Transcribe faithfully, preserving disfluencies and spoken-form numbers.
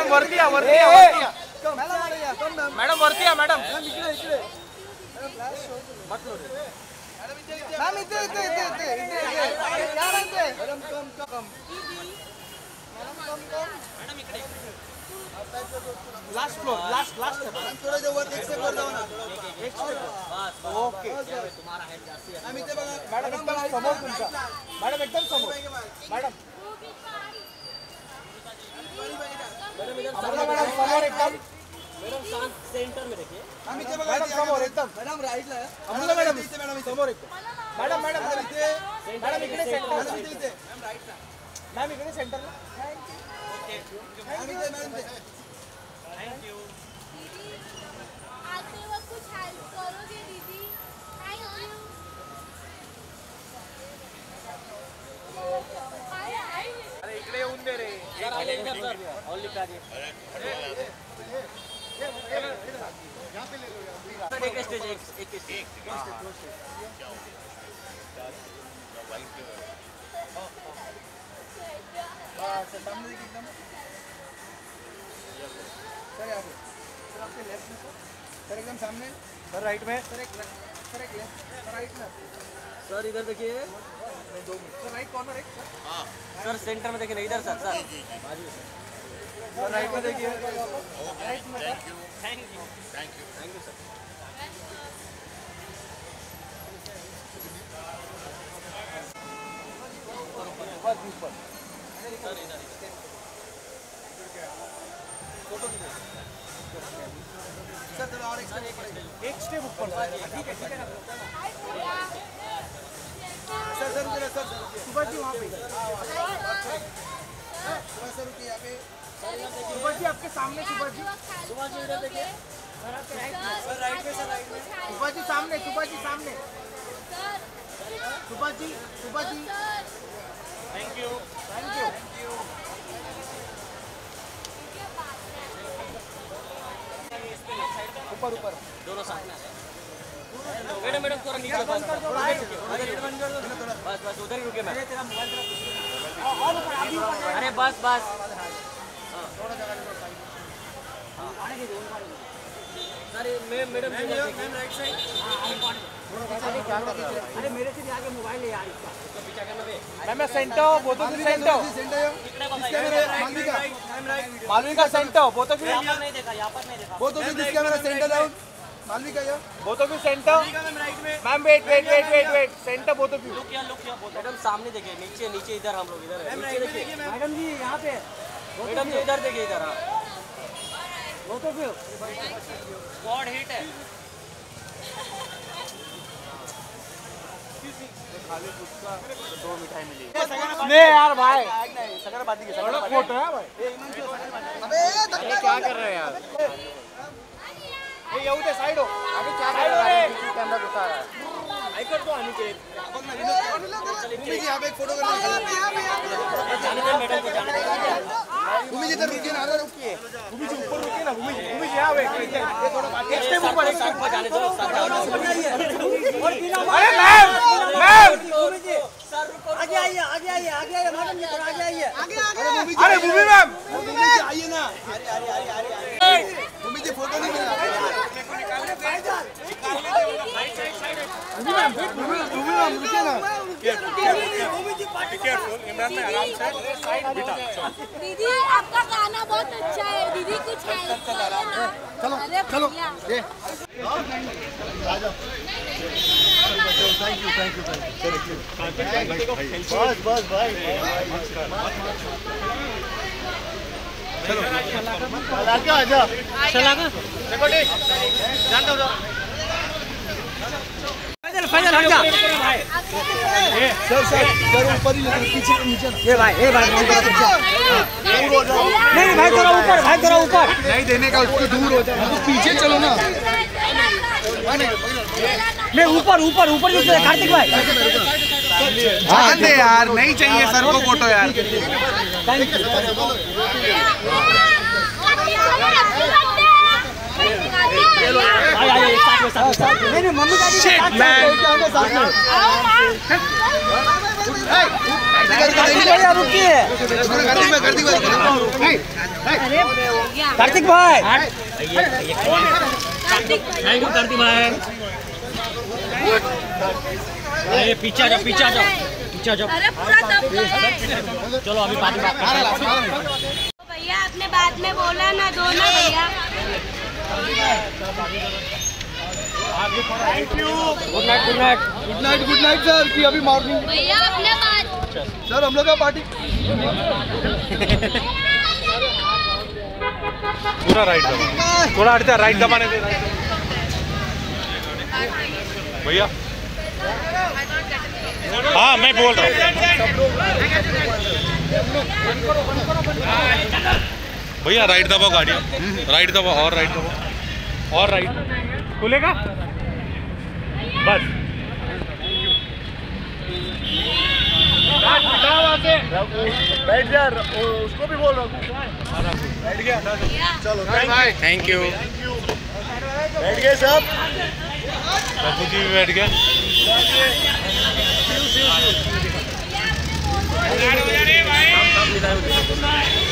Ma'am वरती या वरती या वरती या मॅडम वरती या मॅडम मॅम इथे इथे इथे इथे इथे या इथे मॅडम कम कम मॅडम इकडे last floor last last madam थोडं जवळ एक स्टेप वर जाऊ ना एक स्टेप बस ओके तुम्हारा हेड जास्ती है मॅम इथे बघा मॅडम एकदम समोर तुमचा मॅडम एकदम समोर मॅडम मॅडम मॅडम समोर एकदम मैडम शांत सेंटर में देखिए मॅम इथे बघा मॅडम समोर एकदम मॅडम राईटला आहे अमृता मॅडम इथे मॅडम समोर एकदम मॅडम मॅडम इथे मॅडम इकडे सेंटर मॅडम इथे इथे मॅम राईटला मॅम इकडे सेंटरला ओके मॅम इथे मॅडम इथे थैंक यू आते वक्त कुछ हेल्प करोगे दीदी थैंक यू अरे इकडे येऊन दे रे सर आगे इधर सर और लिखा दिए यहाँ पे ले लो सर एक स्टेज एक एक स्टेज सर सामने देखिए एकदम सर यहाँ पे सर आपके लेफ्ट में सर सर एकदम सामने सर राइट में सर एक सर एक लेफ्ट सर राइट में सर इधर देखिए दो मिनट सर राइट कॉर्नर एक सर हाँ सर सेंटर में देखिए इधर सर सर सर राइट में देखिए राइट में sir thank you thank you thank you sir ऊपर सर इधर फोटो सर थोड़ा और एक एक स्टेप ऊपर सर सर रुकिए सर सुभाष जी वहाँ पे सुभाष सर रुकिए यहाँ पे सुभाष जी आपके सामने सुभाष जी सुभाष जी इधर देखिए सर सर राइट में सर राइट में सुभाष जी सामने सुभाष जी सामने Subhash ji Subhash ji thank you thank you ऊपर ऊपर दोनों साथ में मैडम मैडम थोड़ा नीचे बस बस बस उधर ही रुके मैं अरे बस बस अरे मैं मैडम राइट साइड अरे मेरे से भी आगे मोबाइल है यार इसका इसका पीछा करना बे ma'am centre both of you centre centre Malvika Malvika centre both of you यहाँ पर नहीं देखा यहाँ पर नहीं देखा both of you this camera centre down Malvika या both of you centre ma'am wait wait wait wait wait centre both of you look या लुक या मैडम सामने देखिए नीचे नीचे इधर हम लोग इधर नीचे देखिए मैडम जी यहाँ पे मैडम जी इधर देखिए इधर हाँ बोथ ऑफ यू गॉड हिट है खाली पुचका दो मिठाई मिली नहीं यार भाई सगळं बाती के सगळं फोटो है भाई अबे ये क्या कर रहे हैं यार ये येऊ दे साइड हो अभी क्या कर रहे हैं कैमरा घुसा रहा है ऐकत तो आनी चाहिए भूमि जी यहाँ पे एक फोटो करना जाने दे मैडम को जाने दे भूमि जी इधर रुकिए ना रुकिए भूमि जी ऊपर रुकिए ना भूमि जी भूमि जी यहाँ पे ये थोड़ा बाकी एक स्टेप ऊपर एक स्टेप ऊपर जाने दो अरे मैम मैम आगे आइए आगे आइए आगे आइए मैडम जी थोड़ा आगे आइए आगे आगे अरे भूमि मैम भूमि जी आइए ना अरे अरे अरे अरे भूमि जी फोटो नहीं मिला भूमि मैम भूमि मैम रुकिए ना दीदी आपका गाना बहुत अच्छा है दीदी कुछ हेल्प करो ना चलो चलो ये थैंक यू थैंक यू बस बस भाई चलो चला के आजा चला का देखो ठीक जान दो फैजल फैजल हट जा सर सर सर ऊपर ही पीछे नीचे ये भाई ये भाई दूर हो जाओ नहीं भाई थोड़ा ऊपर भाई थोड़ा ऊपर नहीं देने का उसको दूर हो जाओ पीछे चलो ना मैं ऊपर ऊपर ऊपर जिससे कार्तिक भाई हाँ दे यार नहीं चाहिए सर को फोटो यार नहीं नहीं मम्मी डैडी शिट मैन रुकिए कार्तिक भाई थैंक यू कार्तिक भाई। अरे पीछे जाओ पीछे जाओ पीछे जाओ। अरे पूरा दब गए। चलो अभी बात बात भैया आपने बाद में बोला ना दो ना भैया। Thank you. Good night good night good night good night sir की अभी मॉर्निंग भैया अपने बाद सर हम लोग का पार्टी पूरा राइट दबा थोड़ा हटता राइट दबाने दे भैया। हाँ मैं बोल रहा हूँ भैया राइट दबाओ गाड़ी राइट दबाओ और राइट दबाओ और राइट खुलेगा बस। बैठ जा उसको भी बोल रहा हूँ बैठ गया चलो थैंक यू बैठ गए सब रघु जी भी बैठ गए।